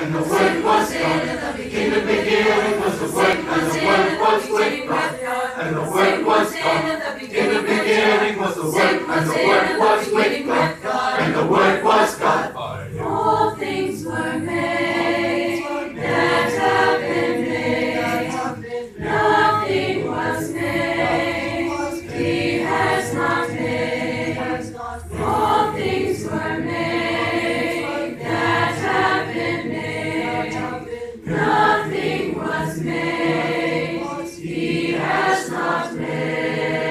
and the Word was God. In the beginning was the Word, and the Word was with God, and the Word was God. In the beginning was the Word, and the Word was with God, and the Word was God. All things were made that have been made. Nothing was made He has not made. All things were made that have been made. Nothing was made He has not made.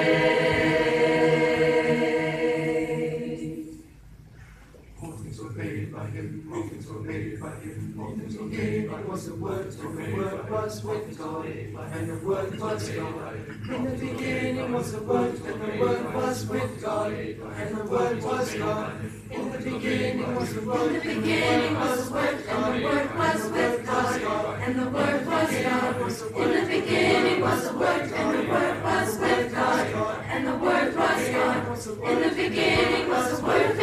All things were made by Him, all things were made by Him, all things were made by was the Word, and the Word was with God, and the Word was God. In the beginning was the Word, and the Word was with God, and the Word was God. In the beginning was the Word, In the beginning was the Word, and the Word was with God, and the Word was God. In the beginning was the Word, and the Word was with God, and the Word was God. In the beginning was the Word,